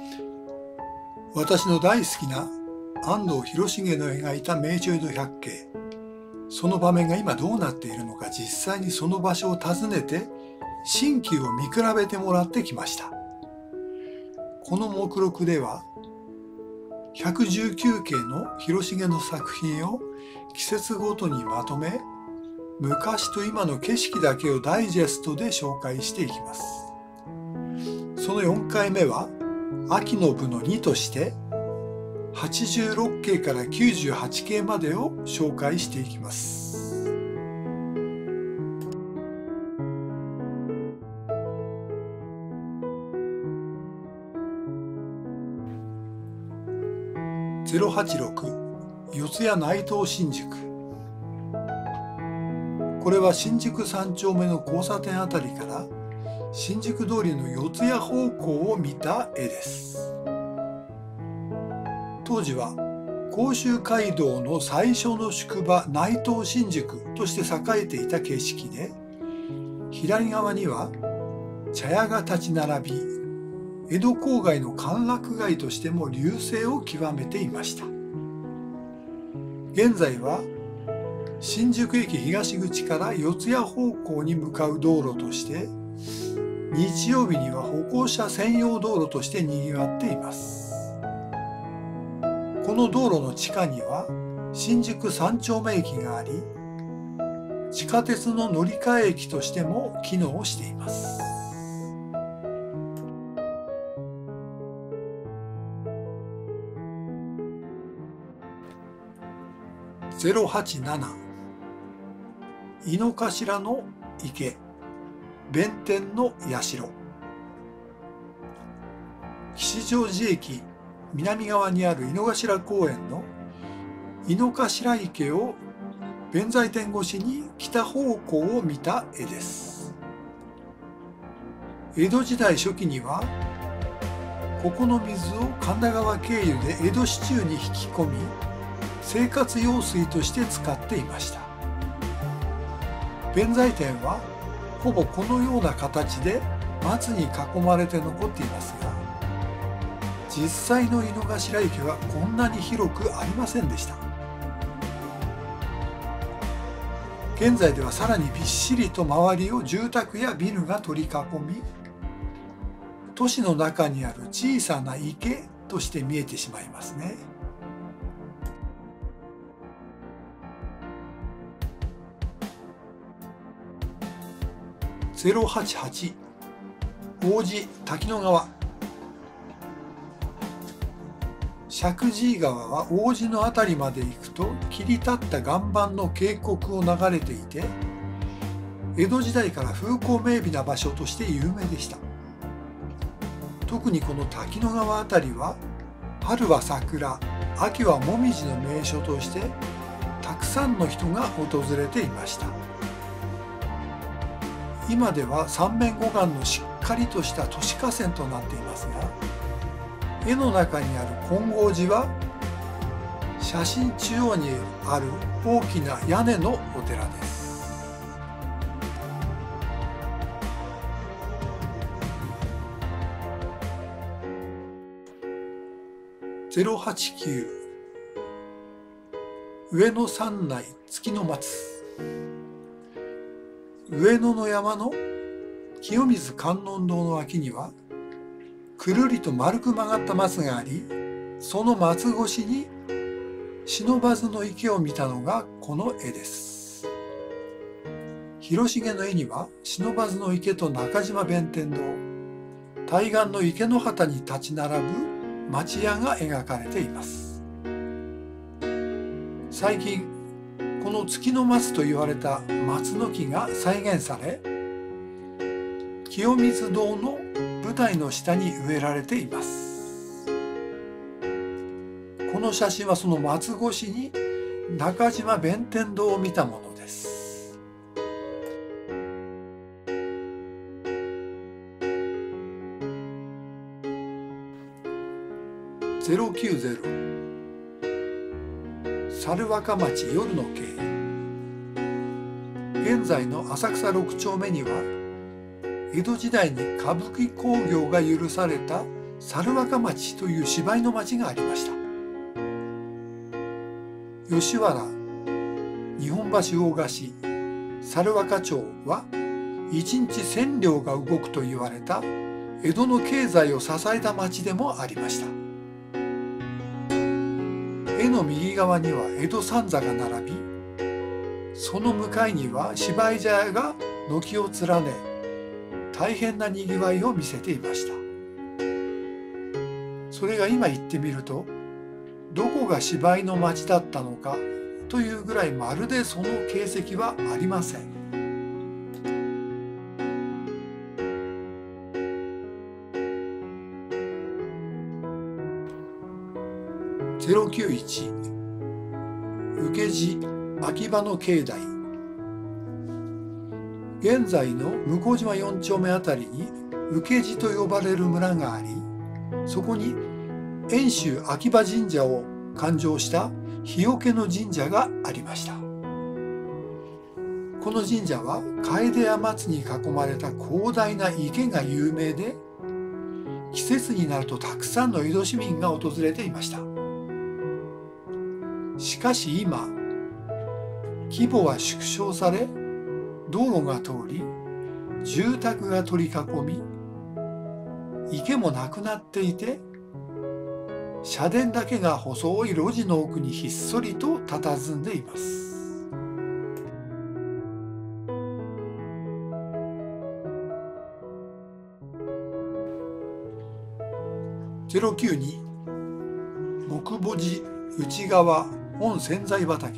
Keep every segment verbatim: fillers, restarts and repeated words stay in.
私の大好きな安藤広重の描いた名所江戸百景、その場面が今どうなっているのか、実際にその場所を訪ねて新旧を見比べてもらってきました。この目録ではひゃくじゅうきゅうけいの広重の作品を季節ごとにまとめ、昔と今の景色だけをダイジェストで紹介していきます。そのよんかいめは秋の部のにとしてはちじゅうろっけいからきゅうじゅうはちけいまでを紹介していきます。ゼロはちろく四谷内藤新宿。これは新宿三丁目の交差点あたりから新宿通りの四谷方向を見た絵です。当時は甲州街道の最初の宿場内藤新宿として栄えていた景色で、左側には茶屋が立ち並び、江戸郊外の歓楽街としても隆盛を極めていました。現在は新宿駅東口から四谷方向に向かう道路として、日曜日には歩行者専用道路として賑わっています。この道路の地下には新宿三丁目駅があり、地下鉄の乗り換え駅としても機能しています。ゼロはちなな井の頭の池、弁天の社。吉祥寺駅南側にある井の頭公園の井の頭池を弁財天越しに北方向を見た絵です。江戸時代初期にはここの水を神田川経由で江戸市中に引き込み、生活用水として使っていました。弁財天はほぼこのような形で松に囲まれて残っていますが、実際の井の頭池はこんなに広くありませんでした。現在ではさらにびっしりと周りを住宅やビルが取り囲み、都市の中にある小さな池として見えてしまいますね。ゼロはちはち王子滝野川。石神井川は王子の辺りまで行くと切り立った岩盤の渓谷を流れていて、江戸時代から風光明媚な場所として有名でした。特にこの滝野川辺りは春は桜、秋はもみじの名所としてたくさんの人が訪れていました。今では三面護岸のしっかりとした都市河川となっていますが、絵の中にある金剛寺は写真中央にある大きな屋根のお寺です。ゼロはちきゅう上野山内月の松。上野の山の清水観音堂の脇にはくるりと丸く曲がった松があり、その松越しに不忍池を見たのがこの絵です。広重の絵には不忍池と中島弁天堂、対岸の池の端に立ち並ぶ町屋が描かれています。最近この月の松と言われた松の木が再現され、清水堂の舞台の下に植えられています。この写真はその松越しに中島弁天堂を見たものです。ゼロきゅうゼロ猿若町夜の景。現在の浅草六丁目には江戸時代に歌舞伎興行が許された猿若町という芝居の町がありました。吉原、日本橋大菓子、猿若町はいちにちせん両が動くと言われた江戸の経済を支えた町でもありました。絵の右側には江戸三座が並び、その向かいには芝居茶屋が軒を連ね、大変なにぎわいを見せていました。それが今言ってみると、どこが芝居の町だったのかというぐらいまるでその形跡はありません。ゼロきゅういち請地秋葉の境内。現在の向島四丁目あたりに請地と呼ばれる村があり、そこに遠州秋葉神社を勘定した日よけの神社がありました。この神社は楓や松に囲まれた広大な池が有名で、季節になるとたくさんの江戸市民が訪れていました。しかし今、規模は縮小され、道路が通り、住宅が取り囲み、池もなくなっていて、社殿だけが細い路地の奥にひっそりと佇んでいます。ゼロきゅうに木母寺内側本千載畑。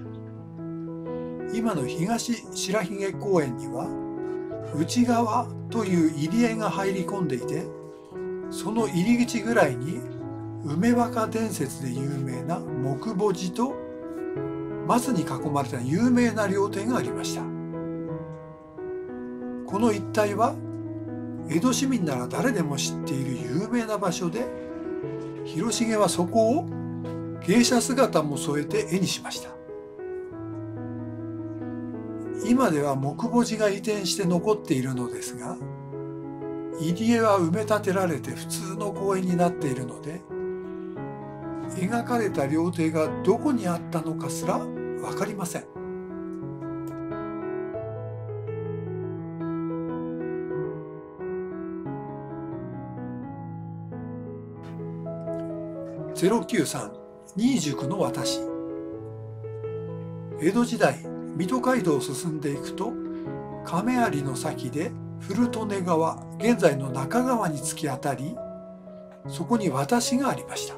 今の東白髭公園には内側という入り江が入り込んでいて、その入り口ぐらいに梅若伝説で有名な木母寺と松に囲まれた有名な料亭がありました。この一帯は江戸市民なら誰でも知っている有名な場所で、広重はそこを芸者姿も添えて絵にしました。今では木母寺が移転して残っているのですが、入り江は埋め立てられて普通の公園になっているので、描かれた料亭がどこにあったのかすら分かりません。ゼロきゅうさん新宿の私。江戸時代、水戸街道を進んでいくと、亀有の先で古利根川、現在の中川に突き当たり、そこに渡しがありました。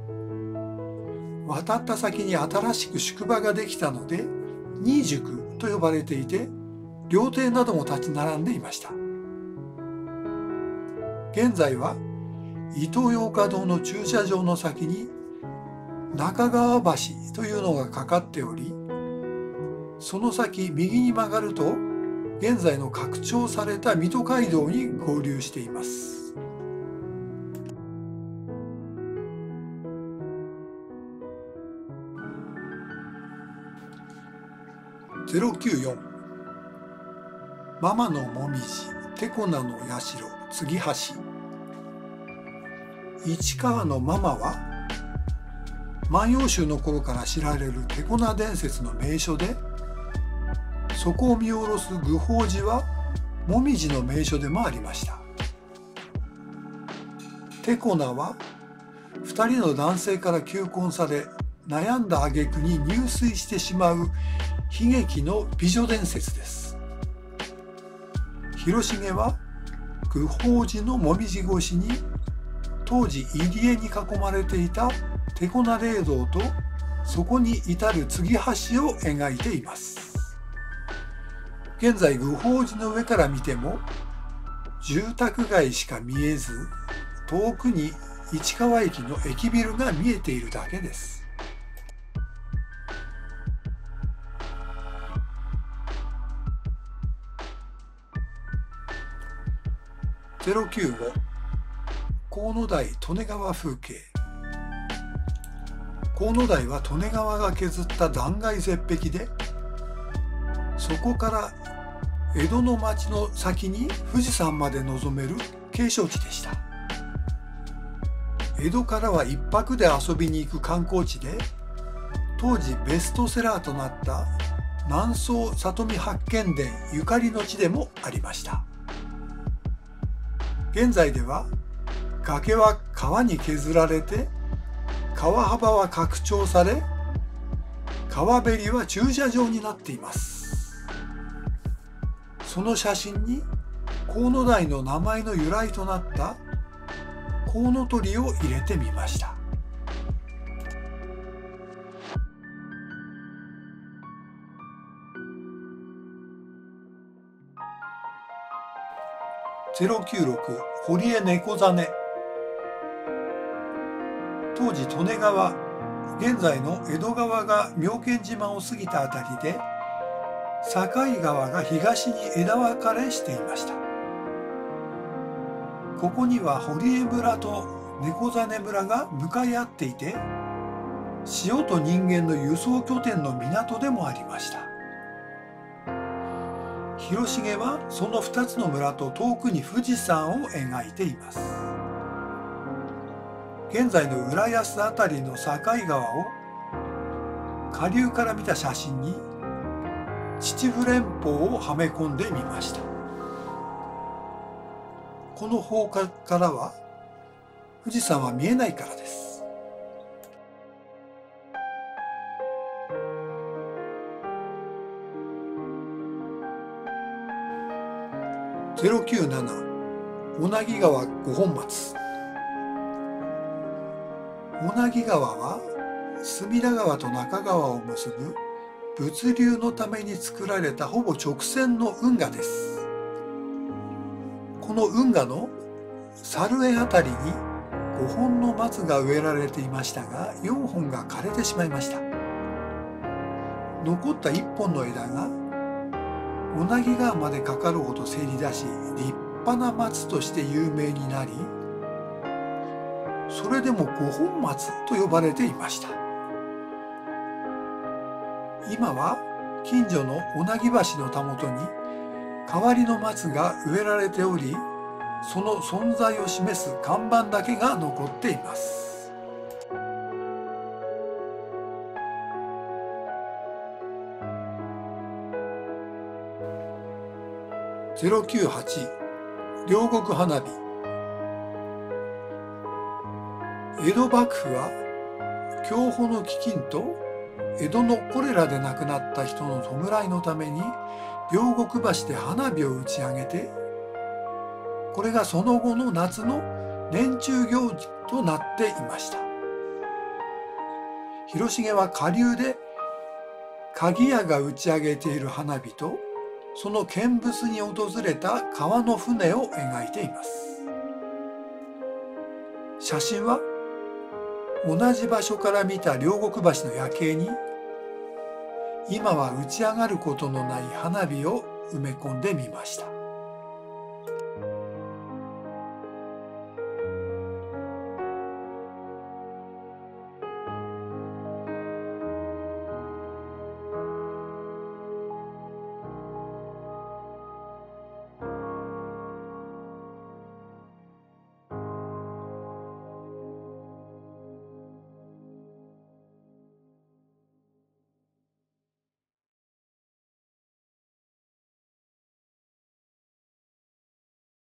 渡った先に新しく宿場ができたので、新宿と呼ばれていて、料亭なども立ち並んでいました。現在はイトーヨーカドーの駐車場の先に中川橋というのがかかっており、その先右に曲がると現在の拡張された水戸街道に合流しています。ゼロきゅうよんママのもみじてこなの社継ぎ橋。市川のママは万葉集の頃から知られる手粉伝説の名所で、そこを見下ろす愚法寺はもみじの名所でもありました。手粉は二人の男性から求婚され、悩んだ挙句に入水してしまう悲劇の美女伝説です。広重は愚法寺のもみじ越しに当時入り江に囲まれていた手粉霊道とそこに至る継ぎ橋を描いています。現在愚法寺の上から見ても住宅街しか見えず、遠くに市川駅の駅ビルが見えているだけです。ゼロきゅうご河野台利根川風景。河野台は利根川が削った断崖絶壁で、そこから江戸の町の先に富士山まで望める景勝地でした。 江戸からは一泊で遊びに行く観光地で、当時ベストセラーとなった南総里見八犬伝ゆかりの地でもありました。現在では崖は川に削られて、川幅は拡張され、川べりは駐車場になっています。その写真に河野台の名前の由来となったコウノトリを入れてみました。ゼロきゅうろく堀江猫実。当時利根川、現在の江戸川が妙見島を過ぎたあたりで、境川が東に枝分かれしていました。ここには堀江村と猫実村が向かい合っていて、塩と人間の輸送拠点の港でもありました。広重はそのふたつの村と遠くに富士山を描いています。現在の浦安あたりの境川を下流から見た写真に秩父連峰をはめ込んでみました。この方角からは富士山は見えないからです。ゼロきゅうなな小名木川五本松。小名木川は隅田川と中川を結ぶ物流のために作られたほぼ直線の運河です。この運河の猿江あたりにごほんの松が植えられていましたが、よんほんが枯れてしまいました。残ったいっぽんの枝が小名木川までかかるほどせり出し、立派な松として有名になり、それでも五本松と呼ばれていました。今は近所の小名木橋のたもとに代わりの松が植えられており、その存在を示す看板だけが残っています。ゼロきゅうはち両国花火。江戸幕府は享保の飢饉と江戸のコレラで亡くなった人の弔いのために両国橋で花火を打ち上げて、これがその後の夏の年中行事となっていました。広重は下流で鍵屋が打ち上げている花火とその見物に訪れた川の船を描いています。写真は同じ場所から見た両国橋の夜景に今は打ち上がることのない花火を埋め込んでみました。